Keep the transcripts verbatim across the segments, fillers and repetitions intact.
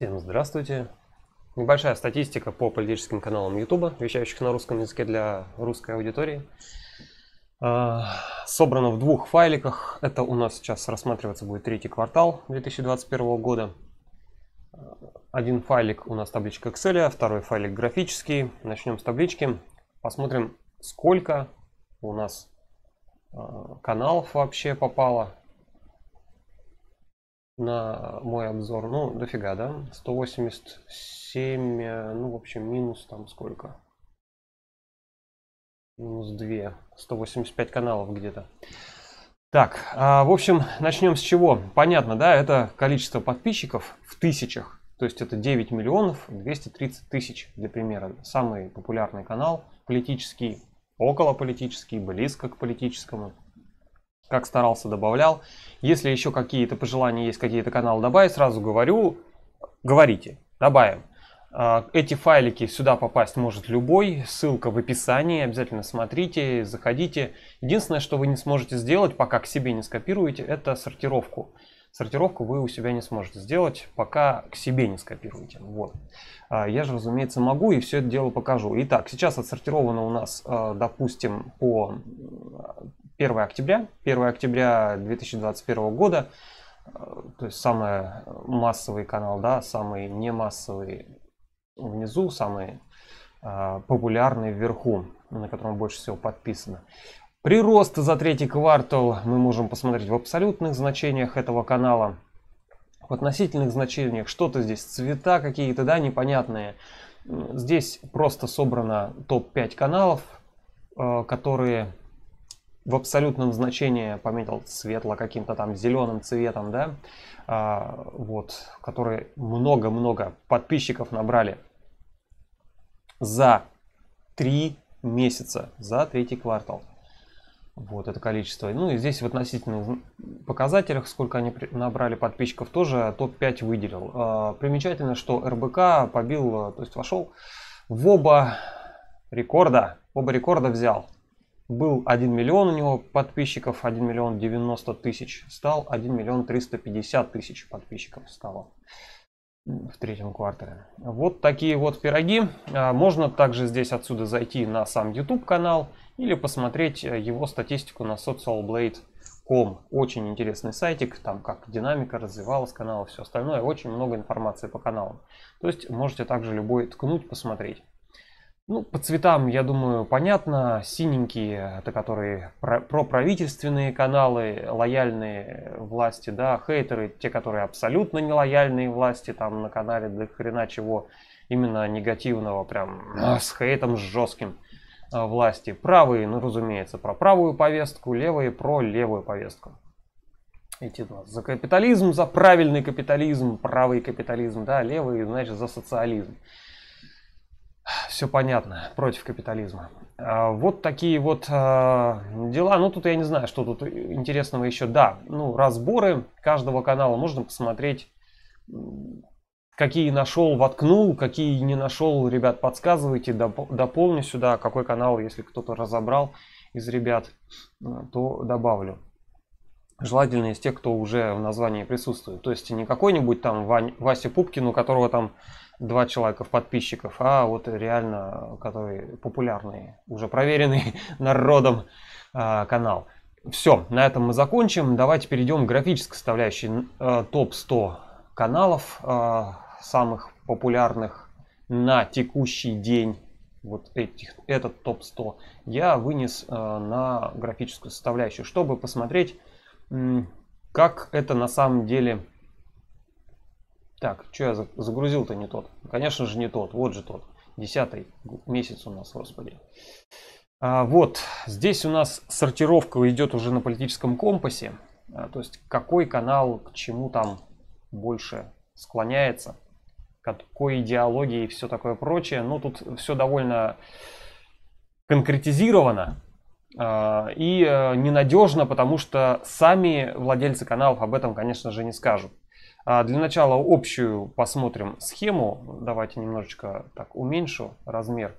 Всем здравствуйте. Небольшая статистика по политическим каналам YouTube, вещающих на русском языке для русской аудитории. Собрано в двух файликах. Это у нас сейчас рассматриваться будет третий квартал две тысячи двадцать первого года. Один файлик у нас табличка Excel, второй файлик графический. Начнем с таблички. Посмотрим, сколько у нас каналов вообще попало на мой обзор. Ну, дофига, да? сто восемьдесят семь, ну, в общем, минус там сколько? Минус два. сто восемьдесят пять каналов где-то. Так, а, в общем, начнем с чего? Понятно, да? Это количество подписчиков в тысячах. То есть это девять миллионов двести тридцать тысяч, для примера. Самый популярный канал политический, околополитический, близко к политическому. Как старался, добавлял. Если еще какие-то пожелания есть, какие-то каналы добавить, сразу говорю, говорите, добавим. Эти файлики сюда попасть может любой, ссылка в описании, обязательно смотрите, заходите. Единственное, что вы не сможете сделать, пока к себе не скопируете, это сортировку. Сортировку вы у себя не сможете сделать, пока к себе не скопируете. Вот. Я же, разумеется, могу и все это дело покажу. Итак, сейчас отсортировано у нас, допустим, по первое октября. первое октября две тысячи двадцать первого года. То есть самый массовый канал, да, самый не массовый внизу, самый популярный вверху, на котором больше всего подписано. Прирост за третий квартал мы можем посмотреть в абсолютных значениях этого канала. В относительных значениях что-то здесь, цвета какие-то, да, непонятные. Здесь просто собрано топ пять каналов, которые в абсолютном значении пометил светло каким-то там зеленым цветом, да, вот, которые много-много подписчиков набрали за три месяца, за третий квартал. Вот это количество. Ну и здесь в относительных показателях, сколько они набрали подписчиков, тоже топ пять выделил. Примечательно, что эр бэ ка побил, то есть вошел в оба рекорда. Оба рекорда взял. Был один миллион у него подписчиков, один миллион девяносто тысяч. Стал один миллион триста пятьдесят тысяч подписчиков стало в третьем квартале. Вот такие вот пироги. Можно также здесь отсюда зайти на сам YouTube канал или посмотреть его статистику на socialblade точка ком. Очень интересный сайтик, там как динамика развивалась канала, все остальное. Очень много информации по каналам. То есть можете также любой ткнуть, посмотреть. Ну, по цветам, я думаю, понятно. Синенькие, это которые про проправительственные каналы, лояльные власти, да, хейтеры, те, которые абсолютно не лояльные власти, там на канале до хрена чего, именно негативного, прям с хейтом, с жестким власти. Правые, ну, разумеется, про правую повестку, левые про левую повестку. Эти у нас за капитализм, за правильный капитализм, правый капитализм, да, левые, значит, за социализм. Все понятно, против капитализма. Вот такие вот дела. Ну, тут я не знаю, что тут интересного еще. Да, ну, разборы каждого канала можно посмотреть. Какие нашел, воткнул, какие не нашел, ребят, подсказывайте, дополню сюда. Какой канал, если кто-то разобрал из ребят, то добавлю. Желательно из тех, кто уже в названии присутствует. То есть не какой-нибудь там Вася Пупкин, у которого там два человека в подписчиков, а вот реально, который популярный, уже проверенный народом а, канал. Все, на этом мы закончим. Давайте перейдем к графической составляющей. А, топ сто каналов а, самых популярных на текущий день. Вот этих, этот топ сто я вынес а, на графическую составляющую, чтобы посмотреть, как это на самом деле. Так, что я загрузил-то не тот? Конечно же не тот, вот же тот. Десятый месяц у нас, господи. А, вот, здесь у нас сортировка идет уже на политическом компасе. А, то есть, какой канал к чему там больше склоняется. К какой идеологии и все такое прочее. Ну, тут все довольно конкретизировано. А, и а, ненадежно, потому что сами владельцы каналов об этом, конечно же, не скажут. Для начала общую посмотрим схему. Давайте немножечко так уменьшу размер.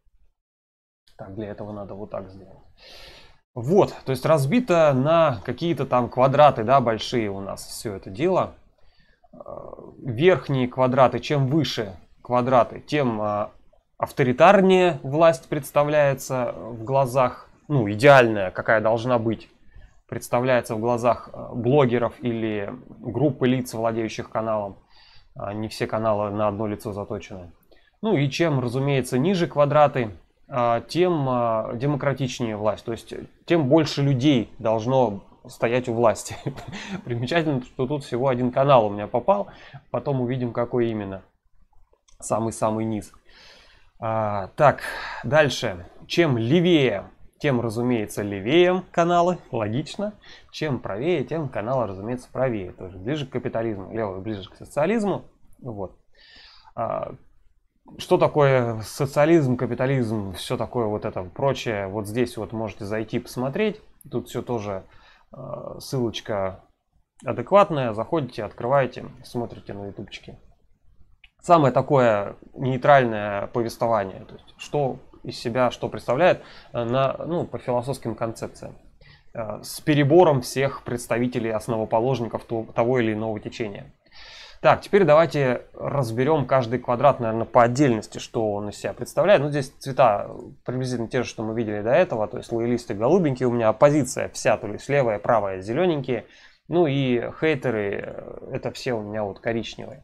Так, для этого надо вот так сделать. Вот, то есть разбито на какие-то там квадраты, да, большие у нас все это дело. верхние квадраты, чем выше квадраты, тем а, авторитарнее власть представляется в глазах, ну, идеальная, какая должна быть, представляется в глазах блогеров или группы лиц, владеющих каналом. Не все каналы на одно лицо заточены. Ну и чем, разумеется, ниже квадраты, тем демократичнее власть. То есть тем больше людей должно стоять у власти. Примечательно, что тут всего один канал у меня попал. Потом увидим, какой именно. Самый-самый низ. А, так, дальше. Чем левее, тем, разумеется, левее каналы. Логично. Чем правее, тем каналы, разумеется, правее. Тоже ближе к капитализму. Левый ближе к социализму. Вот. А, что такое социализм, капитализм, все такое вот это прочее. Вот здесь вот можете зайти посмотреть. Тут все тоже а, ссылочка адекватная. Заходите, открываете, смотрите на ютубчике. Самое такое нейтральное повествование, то есть что из себя, что представляет, на, ну, по философским концепциям, с перебором всех представителей, основоположников того или иного течения. Так, теперь давайте разберем каждый квадрат, наверное, по отдельности, что он из себя представляет. Ну, здесь цвета приблизительно те же, что мы видели до этого, то есть лоялисты голубенькие у меня, оппозиция вся, то есть левая, правая, зелененькие, ну и хейтеры, это все у меня вот коричневые.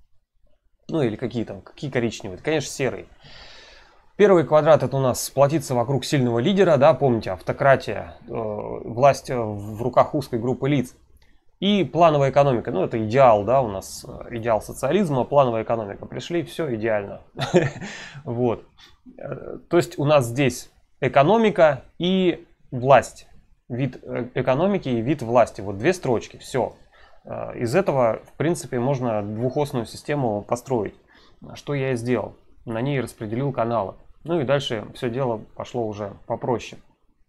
Ну или какие там, какие коричневые, конечно, серые. Первый квадрат — это у нас сплотиться вокруг сильного лидера, да, помните, автократия, э, власть в руках узкой группы лиц. И плановая экономика, ну это идеал, да, у нас идеал социализма, плановая экономика. Пришли, все идеально. Вот. То есть у нас здесь экономика и власть. Вид экономики и вид власти. Вот две строчки, все. Из этого, в принципе, можно двухосную систему построить. Что я и сделал. На ней распределил каналы. Ну и дальше все дело пошло уже попроще.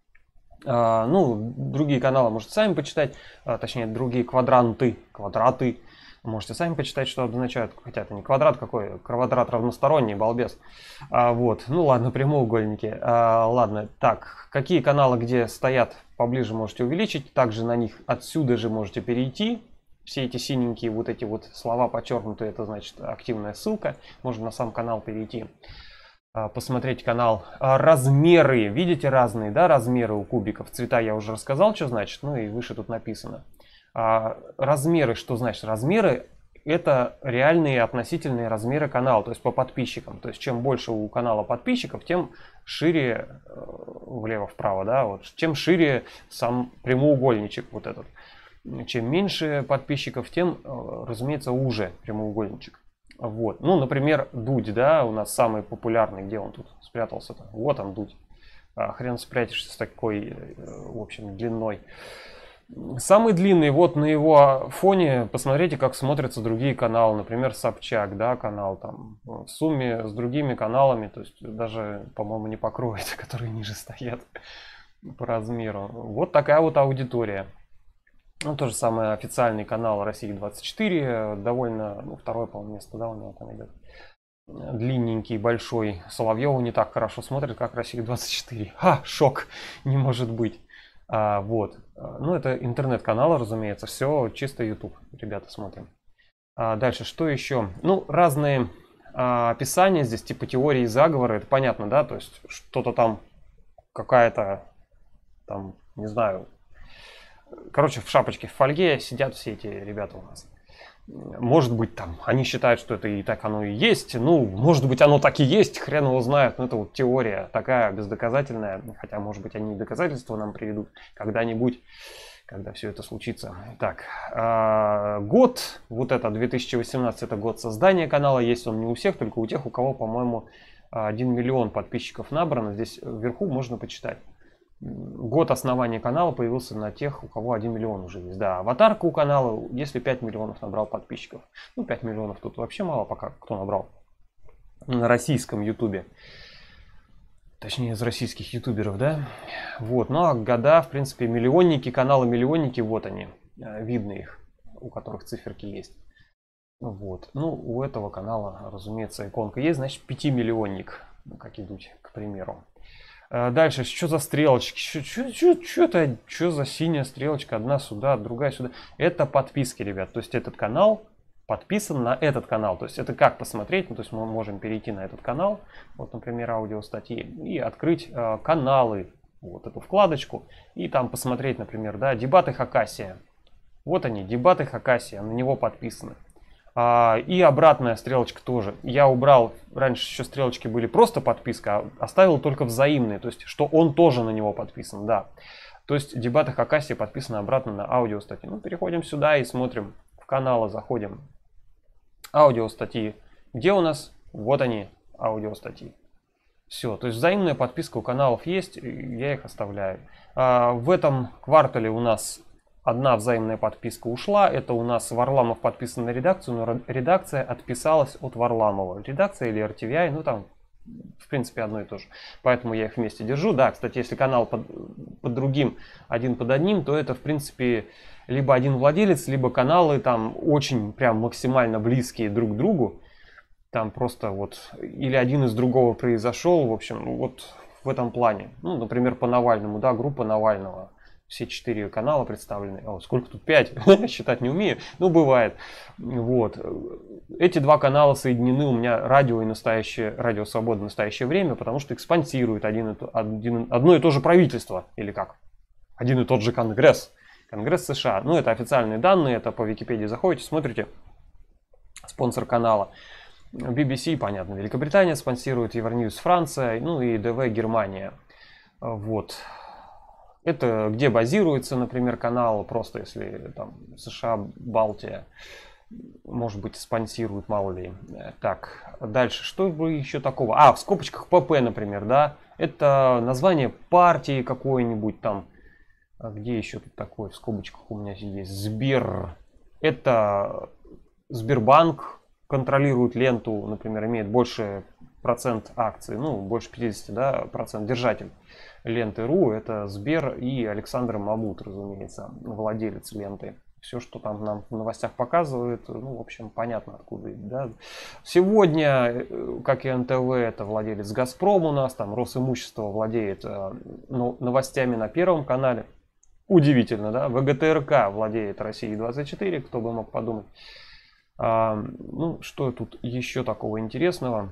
А, ну, другие каналы можете сами почитать. А, точнее, другие квадранты, квадраты. Можете сами почитать, что обозначают. Хотя это не квадрат какой, квадрат равносторонний, балбес. А, вот, ну ладно, прямоугольники. А, ладно, так, какие каналы, где стоят поближе, можете увеличить. Также на них отсюда же можете перейти. Все эти синенькие вот эти вот слова подчеркнутые, это значит активная ссылка. Можно на сам канал перейти, посмотреть канал. Размеры, видите, разные, да, размеры у кубиков. Цвета я уже рассказал, что значит, ну и выше тут написано. Размеры, что значит? Размеры — это реальные относительные размеры канала, то есть по подписчикам. То есть чем больше у канала подписчиков, тем шире влево-вправо, да, вот, тем шире сам прямоугольничек вот этот. Чем меньше подписчиков, тем, разумеется, уже прямоугольничек. Вот. Ну, например, Дудь, да, у нас самый популярный. Где он тут спрятался-то? Вот он, Дудь. А, хрен спрячешься с такой, в общем, длиной. Самый длинный, вот на его фоне, посмотрите, как смотрятся другие каналы. Например, Собчак, да, канал там. В сумме с другими каналами, то есть даже, по-моему, не покроет, которые ниже стоят по размеру. Вот такая вот аудитория. Ну, то же самое официальный канал Россия двадцать четыре, довольно, ну, второе, по-моему, место, да, у него там идет. Длинненький, большой. Соловьева не так хорошо смотрит, как Россия двадцать четыре. Ха, шок, не может быть. А, вот, ну, это интернет-канал, разумеется, все чисто YouTube, ребята, смотрим. А, дальше, что еще? Ну, разные а, описания здесь, типа теории заговора, это понятно, да, то есть что-то там, какая-то, там, не знаю... Короче, в шапочке, в фольге сидят все эти ребята у нас. Может быть, там, они считают, что это и так оно и есть. Ну, может быть, оно так и есть, хрен его знает. Но это вот теория такая бездоказательная. Хотя, может быть, они и доказательства нам приведут когда-нибудь, когда все это случится. Так, э, год, вот это две тысячи восемнадцатый, это год создания канала. Есть он не у всех, только у тех, у кого, по-моему, один миллион подписчиков набрано. Здесь вверху можно почитать. Год основания канала появился на тех, у кого один миллион уже есть. Да, аватарка у канала, если пять миллионов набрал подписчиков. Ну, пять миллионов тут вообще мало пока, кто набрал. На российском ютубе. Точнее, из российских ютуберов, да. Вот, ну а года, в принципе, миллионники, каналы-миллионники, вот они. Видно их, у которых циферки есть. Вот. Ну, у этого канала, разумеется, иконка есть, значит, пятимиллионник, как идут, к примеру. Дальше, что за стрелочки? Что-то, что за синяя стрелочка? Одна сюда, другая сюда. Это подписки, ребят. То есть этот канал подписан на этот канал. То есть это как посмотреть? Ну, то есть мы можем перейти на этот канал, вот, например, аудиостатьи, и открыть э, каналы, вот эту вкладочку, и там посмотреть, например, да, дебаты Хакасия. Вот они, дебаты Хакасия, на него подписаны. А, и обратная стрелочка тоже. Я убрал, раньше еще стрелочки были просто подписка, а оставил только взаимные, то есть что он тоже на него подписан, да. То есть дебаты Хакасия подписаны обратно на аудиостатьи. Ну, переходим сюда и смотрим, в каналы заходим. Аудиостатьи. Где у нас? Вот они, аудиостатьи. Все, то есть взаимная подписка у каналов есть, я их оставляю. А, в этом квартале у нас одна взаимная подписка ушла. Это у нас Варламов подписан на редакцию, но редакция отписалась от Варламова. Редакция или эр ти ви ай, ну там в принципе одно и то же. Поэтому я их вместе держу. Да, кстати, если канал под, под другим, один под одним, то это в принципе либо один владелец, либо каналы там очень прям максимально близкие друг к другу. Там просто вот или один из другого произошел. В общем, вот в этом плане. Ну, например, по Навальному, да, группа Навального. Все четыре канала представлены. О, сколько тут? Пять. Считать не умею. Ну, бывает. Вот. Эти два канала соединены у меня радио и настоящее, радио Свобода в настоящее время, потому что их спонсирует один и то, один, одно и то же правительство. Или как? Один и тот же Конгресс. Конгресс США. Ну, это официальные данные. Это по Википедии заходите, смотрите. Спонсор канала. би би си, понятно, Великобритания спонсирует, Евроньюз Франция, ну и ДВ Германия. Вот. Это где базируется, например, канал, просто если там США, Балтия, может быть, спонсируют, мало ли. Так, дальше, что бы еще такого? А, в скобочках ПП, например, да, это название партии какой-нибудь там. А где еще тут такое в скобочках у меня есть? Сбер. Это Сбербанк контролирует ленту, например, имеет больше процент акций, ну, больше пятьдесят, да, процент держатель ленты.ру, это Сбер и Александр Мамут, разумеется, владелец ленты. Все, что там нам в новостях показывают, ну, в общем, понятно откуда. Да. Сегодня, как и эн тэ вэ, это владелец Газпром у нас, там Росимущество владеет ну, новостями на Первом канале. Удивительно, да? вэ гэ тэ эр ка владеет Россией двадцать четыре, кто бы мог подумать. А, ну, что тут еще такого интересного?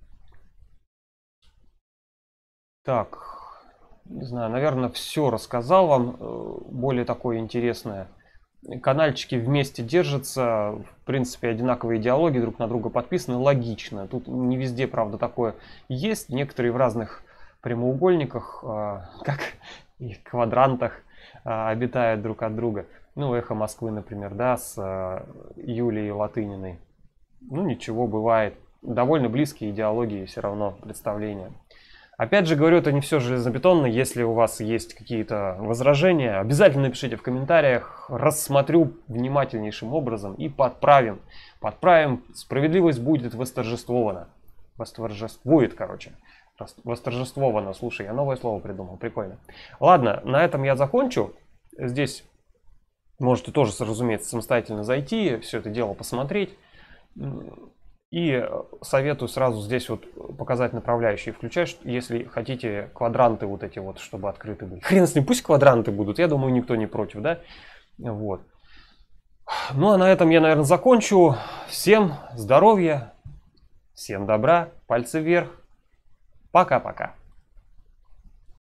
Так, не знаю, наверное, все рассказал вам. Более такое интересное. Канальчики вместе держатся, в принципе, одинаковые идеологии, друг на друга подписаны, логично. Тут не везде, правда, такое есть. Некоторые в разных прямоугольниках, как и квадрантах, обитают друг от друга. Ну, «Эхо Москвы», например, да, с Юлией Латыниной. Ну, ничего, бывает. Довольно близкие идеологии все равно, представления. Опять же говорю, это не все железобетонно. Если у вас есть какие-то возражения, обязательно напишите в комментариях. Рассмотрю внимательнейшим образом и подправим. Подправим. Справедливость будет восторжествована. Восторжествует, короче. Восторжествовано. Слушай, я новое слово придумал. Прикольно. Ладно, на этом я закончу. Здесь можете тоже, разумеется, самостоятельно зайти, все это дело посмотреть. И советую сразу здесь вот показать направляющие включать, если хотите квадранты вот эти вот, чтобы открыты были. Хрен с ним, пусть квадранты будут, я думаю, никто не против, да? Вот. Ну а на этом я, наверное, закончу. Всем здоровья, всем добра, пальцы вверх. Пока-пока.